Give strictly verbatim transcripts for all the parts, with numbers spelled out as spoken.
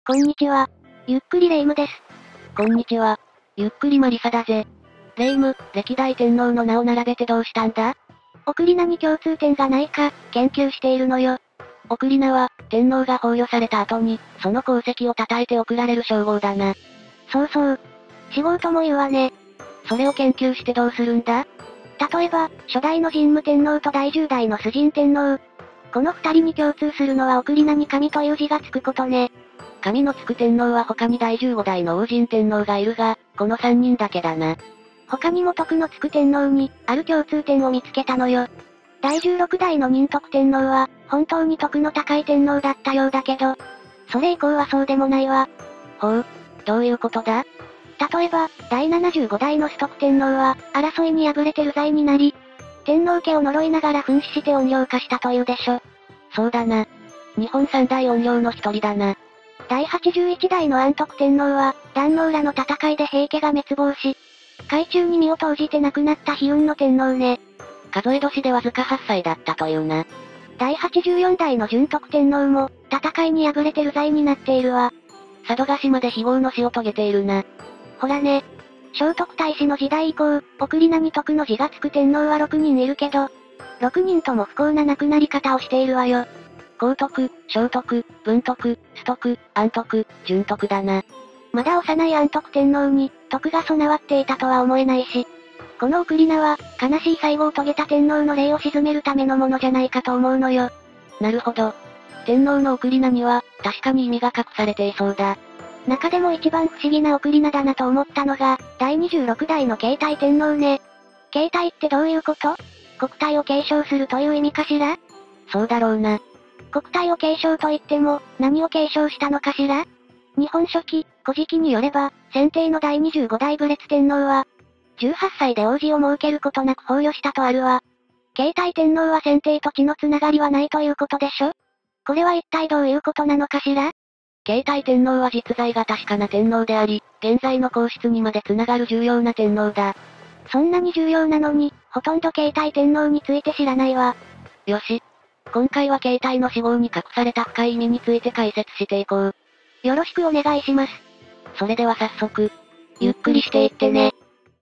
こんにちは。ゆっくりレ夢ムです。 こんにちは。ゆっくりマリサだぜ。レ夢ム、歴代天皇の名を並べてどうしたんだ？ 送り名に共通点がないか、研究しているのよ。 送り名は、天皇が崩御された後に、その功績を称えて贈られる称号だな。 そうそう。死号とも言うわね。 それを研究してどうするんだ？ 例えば、初代の神武天皇とだいじゅう代の崇神天皇。この二人に共通するのは送り名に神という字がつくことね。 神のつく天皇は他にだいじゅうご代の王神天皇がいるが、このさんにんだけだな。 他にも徳のつく天皇に、ある共通点を見つけたのよ。だいじゅうろく代の仁徳天皇は、本当に徳の高い天皇だったようだけど、それ以降はそうでもないわ。 ほう、どういうことだ？ 例えば、だいななじゅうご代の崇徳天皇は、争いに敗れて流罪になり、天皇家を呪いながら紛死して怨霊化したというでしょ。 そうだな。日本三大怨霊の一人だな。 だいはちじゅういち代の安徳天皇は、壇ノ浦の戦いで平家が滅亡し、海中に身を投じて亡くなった悲運の天皇ね。 数え年でわずかはっさいだったというな。 だいはちじゅうよん代の順徳天皇も、戦いに敗れて流罪になっているわ。 佐渡島で非業の死を遂げているな。 ほらね。聖徳太子の時代以降、送り名に徳の字がつく天皇はろくにんいるけど、ろくにんとも不幸な亡くなり方をしているわよ。 光徳、聖徳、文徳、崇徳、安徳、順徳だな。 まだ幼い安徳天皇に、徳が備わっていたとは思えないし、この送り名は、悲しい最後を遂げた天皇の霊を鎮めるためのものじゃないかと思うのよ。 なるほど。天皇の送り名には、確かに意味が隠されていそうだ。 中でも一番不思議な送り名だなと思ったのが、だいにじゅうろく代の継体天皇ね。継体ってどういうこと？国体を継承するという意味かしら？ そうだろうな。 国体を継承といっても、何を継承したのかしら？日本書紀、古事記によれば、先帝のだいにじゅうご代武烈天皇は、じゅうはっさいで王子を設けることなく崩御したとあるわ。継体天皇は先帝と血のつながりはないということでしょ？これは一体どういうことなのかしら？ 継体天皇は実在が確かな天皇であり、現在の皇室にまでつながる重要な天皇だ。 そんなに重要なのに、ほとんど継体天皇について知らないわ。 よし。今回は継体の死号に隠された深い意味について解説していこう。 よろしくお願いします。 それでは早速、ゆっくりしていってね。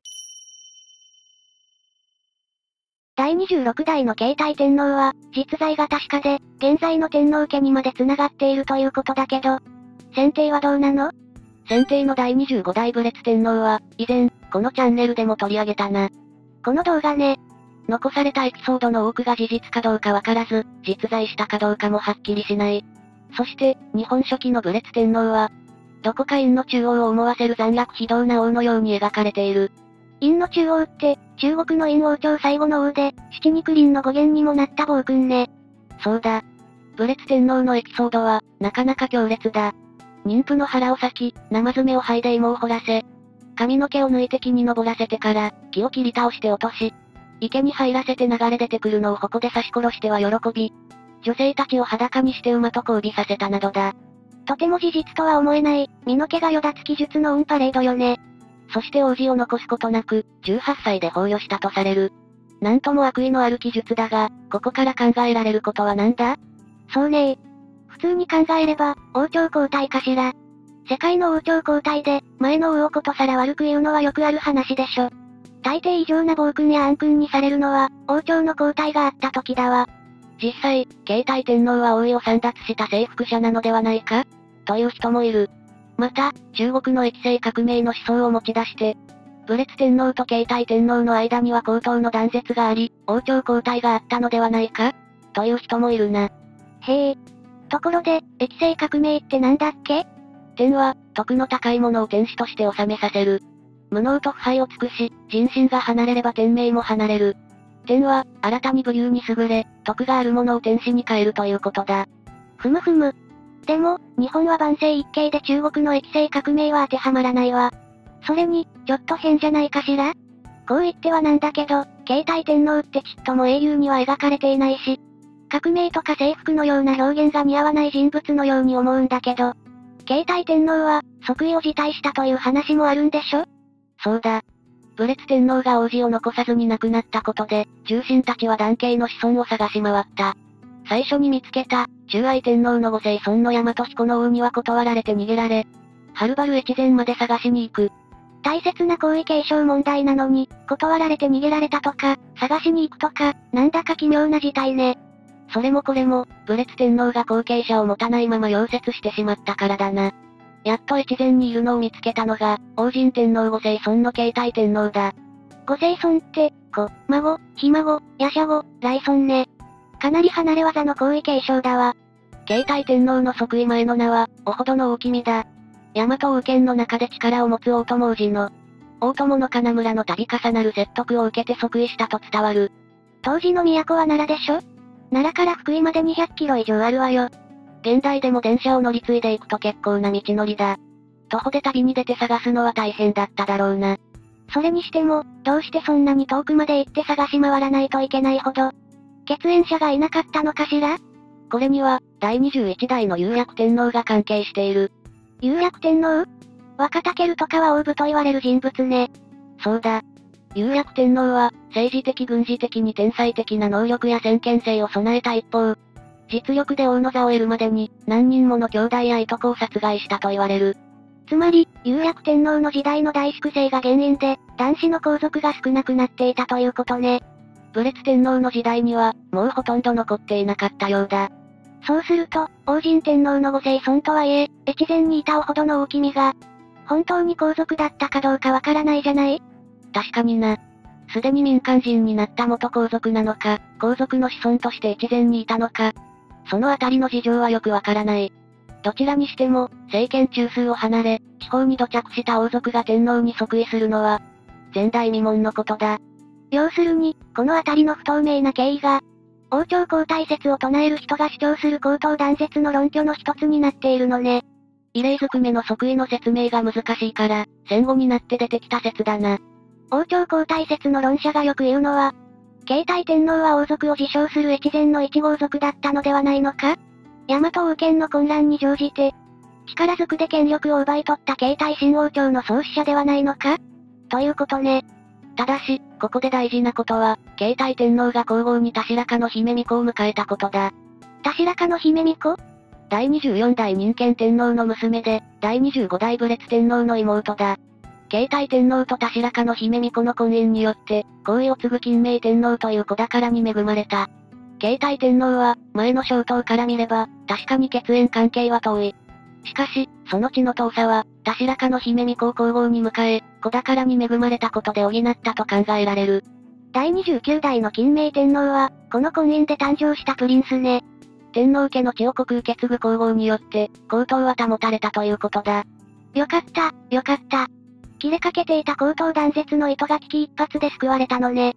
だいにじゅうろく代の継体天皇は、実在が確かで、現在の天皇家にまで繋がっているということだけど、先帝はどうなの？ 先帝のだいにじゅうご代武烈天皇は、以前、このチャンネルでも取り上げたな。 この動画ね。 残されたエピソードの多くが事実かどうかわからず、実在したかどうかもはっきりしない。そして、日本書紀の武烈天皇は、どこか陰の中央を思わせる残虐非道な王のように描かれている。 陰の中央って、中国の陰王朝最後の王で、七肉林の語源にもなった暴君ね。 そうだ。武烈天皇のエピソードは、なかなか強烈だ。妊婦の腹を裂き、生爪を剥いで芋を掘らせ、髪の毛を抜いて木に登らせてから、木を切り倒して落とし、池に入らせて流れ出てくるのを矛で刺し殺しては喜び、女性たちを裸にして馬と交尾させたなどだ。 とても事実とは思えない、身の毛がよだつき術のオンパレードよね。 そして王子を残すことなく、じゅうはっさいで崩御したとされる。なんとも悪意のある記述だが、ここから考えられることは何だ？ そうね。普通に考えれば、王朝交代かしら。世界の王朝交代で、前の王をことさら悪く言うのはよくある話でしょ。大抵異常な暴君や暗君にされるのは、王朝の交代があった時だわ。 実際、継体天皇は王位を簒奪した征服者なのではないか？という人もいる。また、中国の疫星革命の思想を持ち出して、武烈天皇と継体天皇の間には高等の断絶があり、王朝交代があったのではないか？という人もいるな。 へえ。ところで、疫星革命ってなんだっけ？ 天は、徳の高いものを天使として治めさせる。無能と腐敗を尽くし、人心が離れれば天命も離れる。天は、新たに武勇に優れ、徳があるものを天使に変えるということだ。 ふむふむ。でも、日本は万世一系で中国の疫星革命は当てはまらないわ。それに、ちょっと変じゃないかしら？こう言ってはなんだけど、継体天皇ってちっとも英雄には描かれていないし、革命とか征服のような表現が似合わない人物のように思うんだけど、継体天皇は、即位を辞退したという話もあるんでしょ？ そうだ。武烈天皇が王子を残さずに亡くなったことで、重臣たちは男系の子孫を探し回った。 最初に見つけた、忠愛天皇のご子孫の大和彦の王には断られて逃げられ、はるばる越前まで探しに行く。 大切な皇位継承問題なのに、断られて逃げられたとか、探しに行くとか、なんだか奇妙な事態ね。 それもこれも、武烈天皇が後継者を持たないまま溶接してしまったからだな。やっと越前にいるのを見つけたのが、王神天皇ご子孫の慶太天皇だ。 ご子孫って、子、孫、ひ孫、やしゃご、来孫ね。かなり離れ技の皇位継承だわ。 慶太天皇の即位前の名は、おほどの大君だ。大和王権の中で力を持つ大友王子の、大友の金村の度重なる説得を受けて即位したと伝わる。 当時の都は奈良でしょ？奈良から福井までにひゃっキロ以上あるわよ。 現代でも電車を乗り継いでいくと結構な道のりだ。徒歩で旅に出て探すのは大変だっただろうな。 それにしても、どうしてそんなに遠くまで行って探し回らないといけないほど、血縁者がいなかったのかしら？ これには、だいにじゅういちだいの有薬天皇が関係している。 有薬天皇？若武とかは大武と言われる人物ね。 そうだ。有薬天皇は、政治的軍事的に天才的な能力や先見性を備えた一方、実力で王の座を得るまでに、何人もの兄弟やいとこを殺害したと言われる。 つまり、有薬天皇の時代の大粛清が原因で、男子の皇族が少なくなっていたということね。 武烈天皇の時代には、もうほとんど残っていなかったようだ。 そうすると、王神天皇のご子孫とはいえ、越前にいたおほどの大君が、本当に皇族だったかどうかわからないじゃない？ 確かにな。すでに民間人になった元皇族なのか、皇族の子孫として越前にいたのか、そのあたりの事情はよくわからない。どちらにしても、政権中枢を離れ、地方に土着した王族が天皇に即位するのは、前代未聞のことだ。 要するに、このあたりの不透明な経緯が、王朝交代説を唱える人が主張する口頭断絶の論拠の一つになっているのね。 異例ずくめの即位の説明が難しいから、戦後になって出てきた説だな。 王朝交代説の論者がよく言うのは、慶太天皇は王族を自称する越前の一号族だったのではないのか？大和王権の混乱に乗じて、力ずくで権力を奪い取った慶太新王朝の創始者ではないのか？ということね。 ただし、ここで大事なことは、慶太天皇が皇后に田白鹿の姫巫女を迎えたことだ。 田白鹿の姫巫女？ だいにじゅうよんだい人権天皇の娘で、だいにじゅうごだい武烈天皇の妹だ。慶太天皇と田白鹿の姫巫女の婚姻によって、皇位を継ぐ欽明天皇という子宝に恵まれた。慶太天皇は、前の小頭から見れば、確かに血縁関係は遠い。しかし、その血の遠さは、田白鹿の姫巫女を皇后に迎え、子宝に恵まれたことで補ったと考えられる。 だいにじゅうきゅうだいの欽明天皇は、この婚姻で誕生したプリンスね。 天皇家の血を濃く受け継ぐ皇后によって、皇統は保たれたということだ。 よかった、よかった。切れかけていた口頭断絶の糸が危機一髪で救われたのね。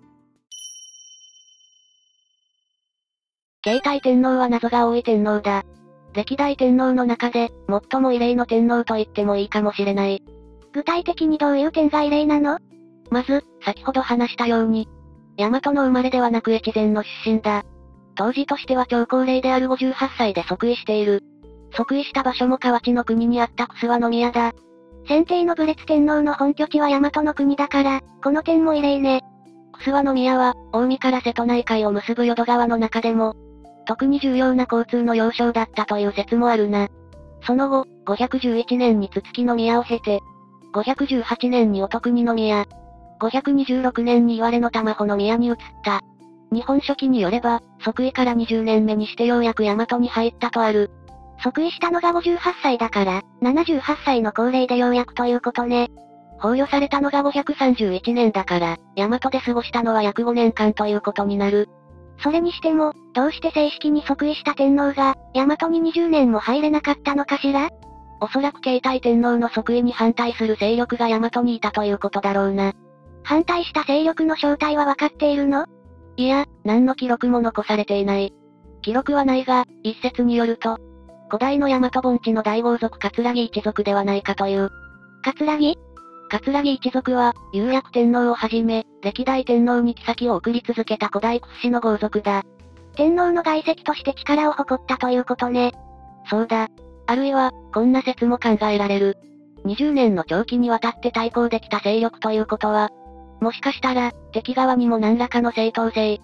慶太天皇は謎が多い天皇だ。歴代天皇の中で、最も異例の天皇と言ってもいいかもしれない。 具体的にどういう点が異例なの？ まず、先ほど話したように、大和の生まれではなく越前の出身だ。当時としては超高齢であるごじゅうはっさいで即位している。即位した場所も河内の国にあった楠和宮だ。 先帝の武烈天皇の本拠地は大和の国だから、この点も異例ね。 楠和宮は、近江から瀬戸内海を結ぶ淀川の中でも、特に重要な交通の要衝だったという説もあるな。その後、ごひゃくじゅういちねんに筒木宮を経て、ごひゃくじゅうはちねんに乙国宮、ごひゃくにじゅうろくねんに岩出の玉穂宮に移った。日本書紀によれば、即位からにじゅうねんめにしてようやく大和に入ったとある。 即位したのがごじゅうはっさいだから、ななじゅうはっさいの高齢でようやくということね。 崩御されたのがごひゃくさんじゅういちねんだから、大和で過ごしたのは約ごねんかんということになる。 それにしても、どうして正式に即位した天皇が、大和ににじゅうねんも入れなかったのかしら？ おそらく慶太天皇の即位に反対する勢力が大和にいたということだろうな。 反対した勢力の正体はわかっているの？ いや、何の記録も残されていない。記録はないが、一説によると、古代の大和盆地の大豪族桂木一族ではないかという。 桂木？ 桂木一族は、有薬天皇をはじめ、歴代天皇に妃を送り続けた古代屈指の豪族だ。 天皇の外戚として力を誇ったということね。 そうだ。あるいは、こんな説も考えられる。にじゅうねんの長期にわたって対抗できた勢力ということは、もしかしたら、敵側にも何らかの正当性、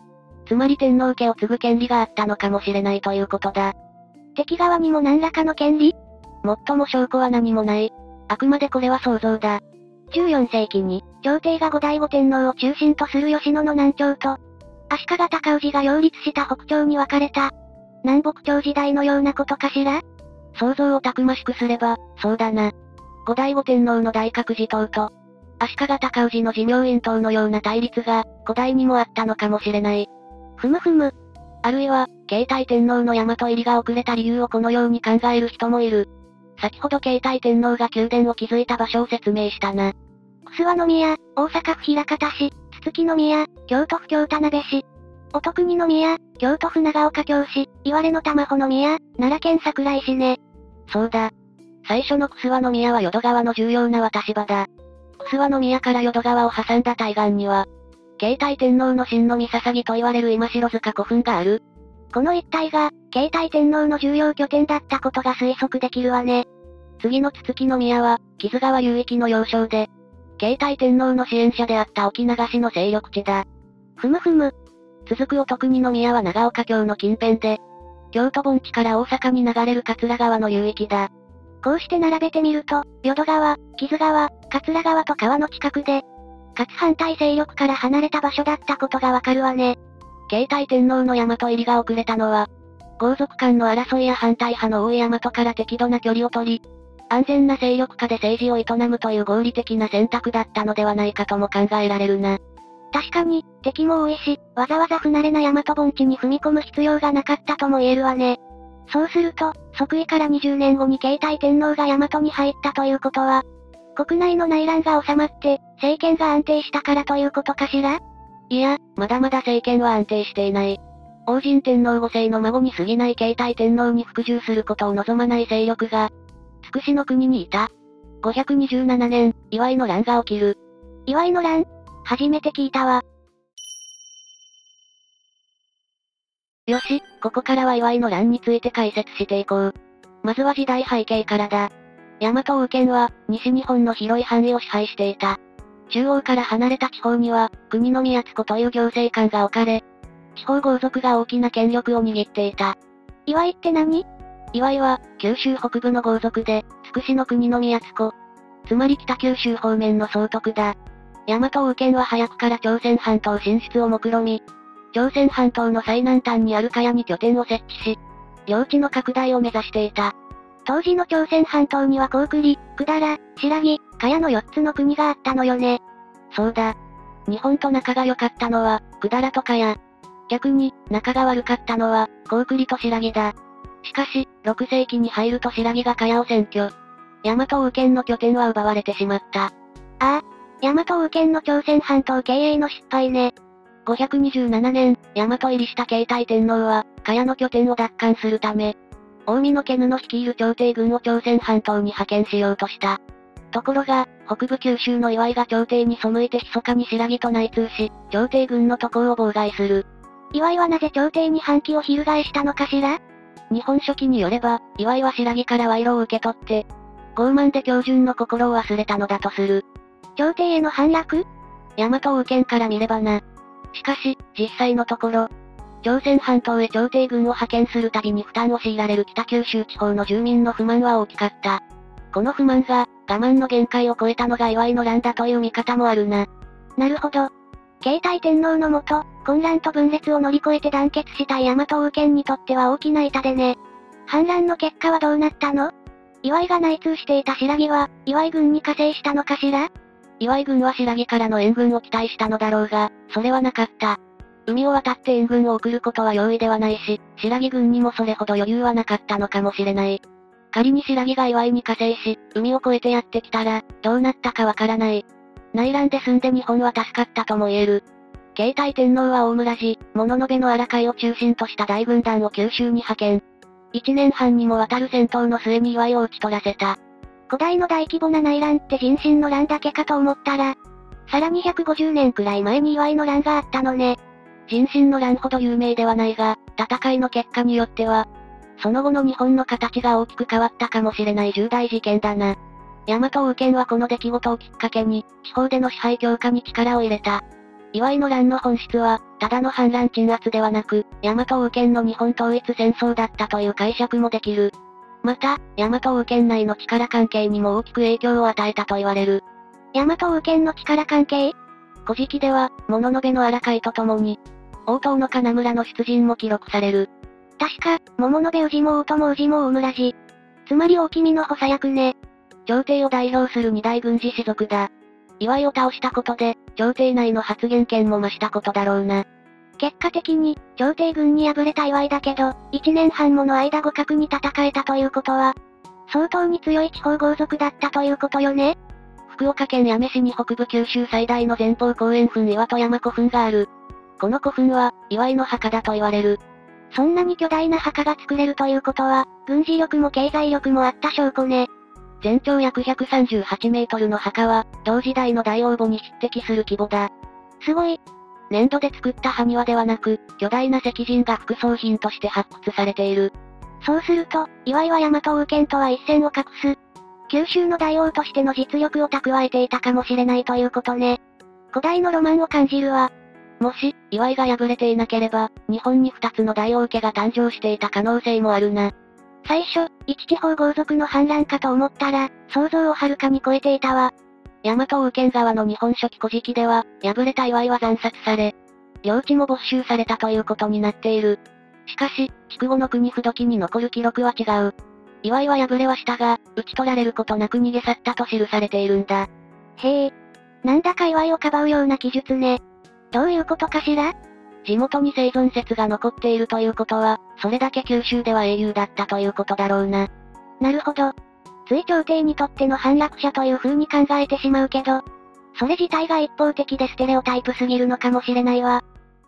つまり天皇家を継ぐ権利があったのかもしれないということだ。 敵側にも何らかの権利？ もっとも証拠は何もない。あくまでこれは想像だ。 じゅうよんせいきに、朝廷が後醍醐天皇を中心とする吉野の南朝と、足利尊氏が擁立した北朝に分かれた、南北朝時代のようなことかしら？ 想像をたくましくすれば、そうだな。後醍醐天皇の大覚寺党と、足利尊氏の持明院党のような対立が、古代にもあったのかもしれない。 ふむふむ。 あるいは、慶太天皇の大和入りが遅れた理由をこのように考える人もいる。先ほど慶太天皇が宮殿を築いた場所を説明したな。 楠和宮、大阪府枚方市、筒木宮、京都府京田辺市。音国宮、京都府長岡京市、岩根の玉穂宮、奈良県桜井市ね。 そうだ。最初の楠和宮は淀川の重要な渡し場だ。楠和宮から淀川を挟んだ対岸には、慶太天皇の真の御捧と言われる今城塚古墳がある。 この一帯が、慶太天皇の重要拠点だったことが推測できるわね。 次の筒木宮は、木津川流域の要衝で、慶太天皇の支援者であった沖流しの勢力地だ。 ふむふむ。 続く音国宮は長岡京の近辺で、京都盆地から大阪に流れる桂川の流域だ。 こうして並べてみると、淀川、木津川、桂川と川の近くで、かつ反対勢力から離れた場所だったことがわかるわね。 慶太天皇の大和入りが遅れたのは、豪族間の争いや反対派の多い大和から適度な距離を取り、安全な勢力下で政治を営むという合理的な選択だったのではないかとも考えられるな。 確かに、敵も多いし、わざわざ不慣れな大和盆地に踏み込む必要がなかったとも言えるわね。そうすると、即位からにじゅうねんごに慶太天皇が大和に入ったということは、国内の内乱が収まって、政権が安定したからということかしら？ いや、まだまだ政権は安定していない。王神天皇ご世の孫に過ぎない慶太天皇に服従することを望まない勢力が、つくしの国にいた。ごひゃくにじゅうななねん、祝いの乱が起きる。 祝いの乱？初めて聞いたわ。 よし、ここからは祝いの乱について解説していこう。まずは時代背景からだ。大和王権は、西日本の広い範囲を支配していた。中央から離れた地方には、国の宮津子という行政官が置かれ、地方豪族が大きな権力を握っていた。 祝いって何？ 祝いは、九州北部の豪族で、つくしの国の宮津子。つまり北九州方面の総督だ。大和王権は早くから朝鮮半島進出を目論み、朝鮮半島の最南端にある茅に拠点を設置し、領地の拡大を目指していた。 当時の朝鮮半島には高句麗、百済、新羅、茅のよっつの国があったのよね。 そうだ。日本と仲が良かったのは、百済と茅。逆に、仲が悪かったのは、高句麗と新羅だ。しかし、ろくせいきに入ると新羅が茅を占拠。大和王権の拠点は奪われてしまった。ああ、大和王権の朝鮮半島経営の失敗ね。 ごひゃくにじゅうななねん、大和入りした慶太天皇は、茅の拠点を奪還するため、近江の家布率いる朝廷軍を朝鮮半島に派遣しようとした。ところが、北部九州の祝いが朝廷に背いて密かに新羅と内通し、朝廷軍の渡航を妨害する。 祝いはなぜ朝廷に反旗を翻したのかしら？ 日本書紀によれば、祝いは新羅から賄賂を受け取って、傲慢で恭順の心を忘れたのだとする。 朝廷への反落？ 大和王権から見ればな。しかし、実際のところ、朝鮮半島へ朝廷軍を派遣するたびに負担を強いられる北九州地方の住民の不満は大きかった。この不満が、我慢の限界を超えたのが祝いの乱だという見方もあるな。 なるほど。慶太天皇のもと、混乱と分裂を乗り越えて団結したい大和王権にとっては大きな痛手ね。反乱の結果はどうなったの？祝いが内通していた新羅は、祝い軍に加勢したのかしら？ 祝い軍は新羅からの援軍を期待したのだろうが、それはなかった。海を渡って援軍を送ることは容易ではないし、新羅軍にもそれほど余裕はなかったのかもしれない。仮に新羅が祝いに加勢し、海を越えてやってきたら、どうなったかわからない。内乱で済んで日本は助かったとも言える。慶太天皇は大村寺、物部の荒海を中心とした大軍団を九州に派遣。一年半にもわたる戦闘の末に祝いを討ち取らせた。 古代の大規模な内乱って人心の乱だけかと思ったら、さらにひゃくごじゅうねんくらい前に祝いの乱があったのね。 人心の乱ほど有名ではないが、戦いの結果によっては、その後の日本の形が大きく変わったかもしれない重大事件だな。大和王権はこの出来事をきっかけに、地方での支配強化に力を入れた。 岩井の乱の本質は、ただの反乱鎮圧ではなく、大和王権の日本統一戦争だったという解釈もできる。また、大和王権内の力関係にも大きく影響を与えたと言われる。 大和王権の力関係？ 古事記では、物部の荒海と共に、王党の金村の出陣も記録される。 確か、桃部氏も大友氏も大村氏。つまり大君の補佐役ね。 朝廷を代表する二大軍事士族だ。岩井を倒したことで、朝廷内の発言権も増したことだろうな。 結果的に、朝廷軍に敗れた岩井だけど、一年半もの間互角に戦えたということは、相当に強い地方豪族だったということよね。 福岡県八女市に北部九州最大の前方後円墳岩戸山古墳がある。この古墳は、岩井の墓だと言われる。 そんなに巨大な墓が作れるということは、軍事力も経済力もあった証拠ね。 全長約ひゃくさんじゅうはちメートルの墓は、同時代の大王墓に匹敵する規模だ。 すごい。 粘土で作った埴輪ではなく、巨大な石人が副葬品として発掘されている。 そうすると、岩井は大和王権とは一線を画す。九州の大王としての実力を蓄えていたかもしれないということね。古代のロマンを感じるわ。 もし、岩井が敗れていなければ、日本に二つの大王家が誕生していた可能性もあるな。 最初、一地方豪族の反乱かと思ったら、想像をはるかに超えていたわ。 大和王権側の日本書紀古事記では、敗れた岩井は惨殺され、領地も没収されたということになっている。しかし、筑後の国不時に残る記録は違う。岩井は敗れはしたが、討ち取られることなく逃げ去ったと記されているんだ。 へえ。なんだか岩井をかばうような記述ね。どういうことかしら？ 地元に生存説が残っているということは、それだけ九州では英雄だったということだろうな。 なるほど。つい朝廷にとっての反落者という風に考えてしまうけど、それ自体が一方的でステレオタイプすぎるのかもしれないわ。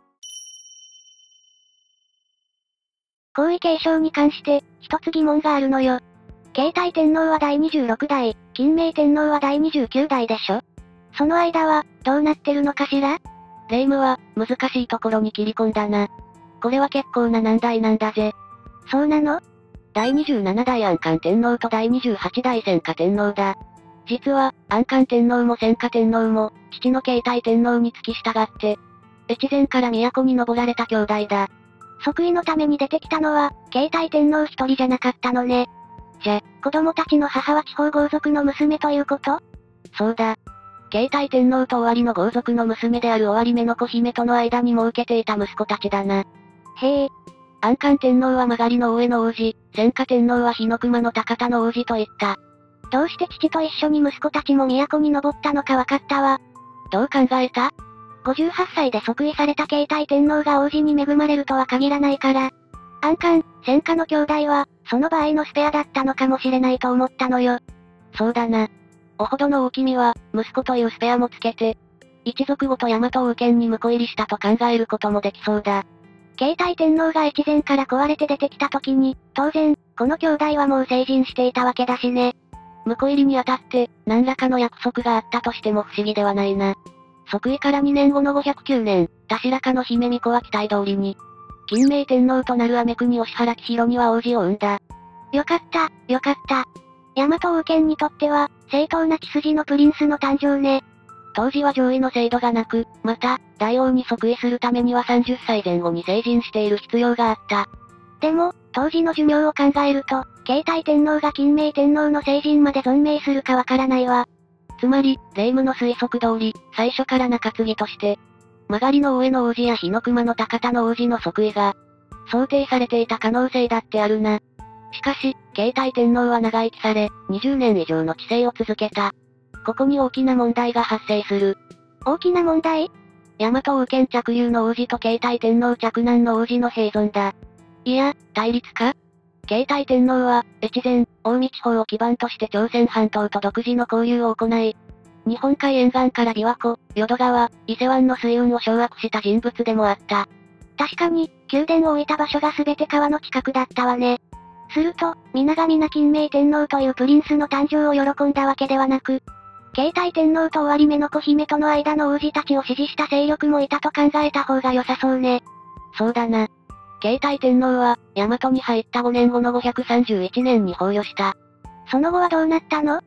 皇位継承に関して、一つ疑問があるのよ。慶太天皇はだいにじゅうろくだい、欽明天皇はだいにじゅうきゅうだいでしょ？その間は、どうなってるのかしら？ 霊夢は、難しいところに切り込んだな。これは結構な難題なんだぜ。 そうなの？ だいにじゅうななだい安漢天皇とだいにじゅうはちだい宣化天皇だ。実は、安漢天皇も宣化天皇も、父の慶太天皇に付き従って、越前から都に登られた兄弟だ。 即位のために出てきたのは、慶太天皇一人じゃなかったのね。じゃ、子供たちの母は地方豪族の娘ということ？ そうだ。慶太天皇と尾張の豪族の娘である尾張目の子姫との間に設けていた息子たちだな。 へえ。 安漢天皇は曲りの大江の王子、宣化天皇は日の熊の高田の王子といった。 どうして父と一緒に息子たちも都に登ったのかわかったわ。 どう考えた？ ごじゅうはっさいで即位された慶太天皇が王子に恵まれるとは限らないから、安漢、宣化の兄弟は、その場合のスペアだったのかもしれないと思ったのよ。 そうだな。おほどの大君は、息子というスペアもつけて、一族ごと大和王権に婿入りしたと考えることもできそうだ。 慶太天皇が越前から壊れて出てきた時に、当然、この兄弟はもう成人していたわけだしね。 婿入りにあたって、何らかの約束があったとしても不思議ではないな。即位からにねんごのごひゃくきゅうねん、田白河の姫巫女は期待通りに、欽明天皇となる雨国押原喜弘には王子を産んだ。 よかった、よかった。大和王権にとっては、正当な血筋のプリンスの誕生ね。 当時は上位の制度がなく、また、大王に即位するためにはさんじゅっさいぜん後に成人している必要があった。 でも、当時の寿命を考えると、慶太天皇が欽明天皇の成人まで存命するかわからないわ。 つまり、霊夢の推測通り、最初から中継ぎとして、曲がりの大江の王子や日の熊の高田の王子の即位が、想定されていた可能性だってあるな。しかし、慶太天皇は長生きされ、にじゅうねん以上の治世を続けた。ここに大きな問題が発生する。 大きな問題？ 大和王権着流の王子と慶太天皇着男の王子の併存だ。いや、対立か？慶太天皇は、越前、近江地方を基盤として朝鮮半島と独自の交流を行い、日本海沿岸から琵琶湖、淀川、伊勢湾の水運を掌握した人物でもあった。 確かに、宮殿を置いた場所が全て川の近くだったわね。すると、皆が皆欽明天皇というプリンスの誕生を喜んだわけではなく、慶太天皇と尾張目の子姫との間の王子たちを支持した勢力もいたと考えた方が良さそうね。 そうだな。慶太天皇は、大和に入ったごねんごのごひゃくさんじゅういちねんに崩御した。 その後はどうなったの？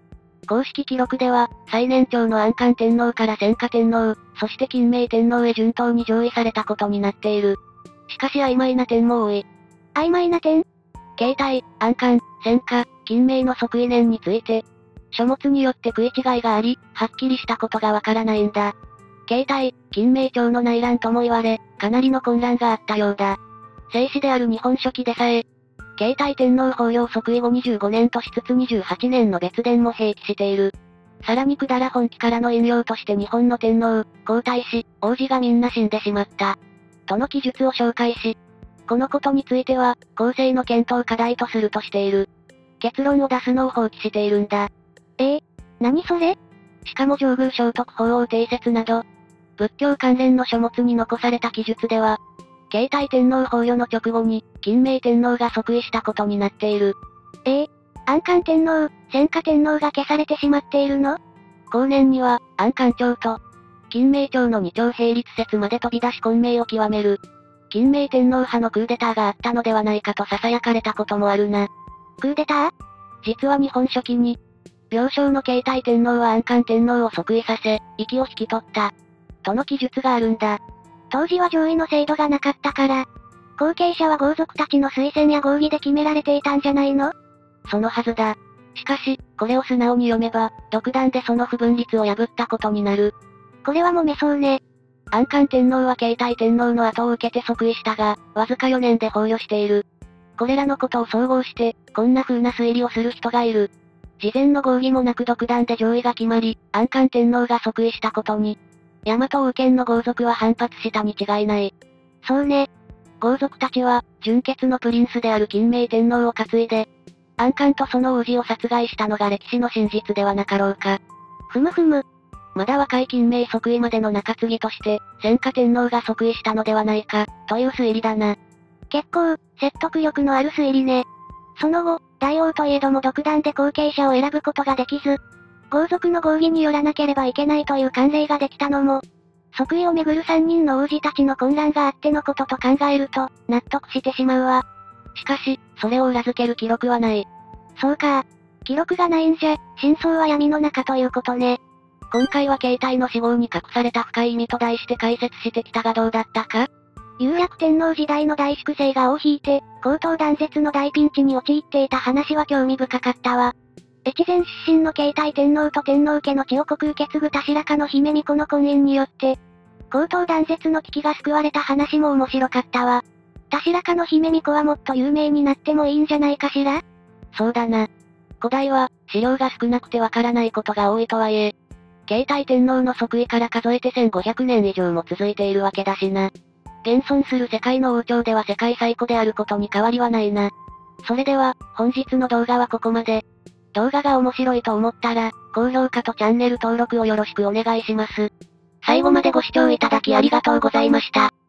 公式記録では、最年長の安漢天皇から宣化天皇、そして金明天皇へ順当に上位されたことになっている。しかし曖昧な点も多い。 曖昧な点？ 継体、安漢、宣化、金明の即位年について、書物によって食い違いがあり、はっきりしたことがわからないんだ。継体、金明朝の内乱とも言われ、かなりの混乱があったようだ。正史である日本書紀でさえ、継体天皇法要即位後にじゅうごねんとしつつにじゅうはちねんの別伝も併記している。さらに百済本紀からの引用として日本の天皇、皇太子、王子がみんな死んでしまった。との記述を紹介し、このことについては、後世の検討課題とするとしている。結論を出すのを放棄しているんだ。 ええ、何それ？ しかも上宮聖徳法王定説など、仏教関連の書物に残された記述では、継体天皇崩御の直後に、金明天皇が即位したことになっている。 ええ、安漢天皇、宣化天皇が消されてしまっているの？ 後年には、安漢朝と、金明朝の二朝並立説まで飛び出し混迷を極める。金明天皇派のクーデターがあったのではないかと囁かれたこともあるな。 クーデター？ 実は日本書紀に、病床の継体天皇は安漢天皇を即位させ、息を引き取った。との記述があるんだ。 当時は上位の制度がなかったから、後継者は豪族たちの推薦や合議で決められていたんじゃないの？ そのはずだ。しかし、これを素直に読めば、独断でその不分律を破ったことになる。 これは揉めそうね。 安漢天皇は継体天皇の後を受けて即位したが、わずかよねんで崩御している。これらのことを総合して、こんな風な推理をする人がいる。事前の合議もなく独断で上位が決まり、安漢天皇が即位したことに、大和王権の豪族は反発したに違いない。 そうね。 豪族たちは、純血のプリンスである金明天皇を担いで、安漢とその王子を殺害したのが歴史の真実ではなかろうか。 ふむふむ。 まだ若い金明即位までの中継ぎとして、宣化天皇が即位したのではないか、という推理だな。 結構、説得力のある推理ね。その後、大王といえども独断で後継者を選ぶことができず、豪族の合議によらなければいけないという慣例ができたのも、即位をめぐる三人の王子たちの混乱があってのことと考えると、納得してしまうわ。 しかし、それを裏付ける記録はない。 そうか。記録がないんじゃ、真相は闇の中ということね。 今回は継体の死亡に隠された深い意味と題して解説してきたがどうだったか？ 有略天皇時代の大粛清が尾を引いて、高等断絶の大ピンチに陥っていた話は興味深かったわ。越前出身の継体天皇と天皇家の血を濃く受け継ぐ田白家の姫巫女の婚姻によって、高等断絶の危機が救われた話も面白かったわ。田白家の姫巫女はもっと有名になってもいいんじゃないかしら？ そうだな。古代は、資料が少なくてわからないことが多いとはいえ、継体天皇の即位から数えてせんごひゃくねん以上も続いているわけだしな。現存する世界の王朝では世界最古であることに変わりはないな。それでは、本日の動画はここまで。動画が面白いと思ったら、高評価とチャンネル登録をよろしくお願いします。最後までご視聴いただきありがとうございました。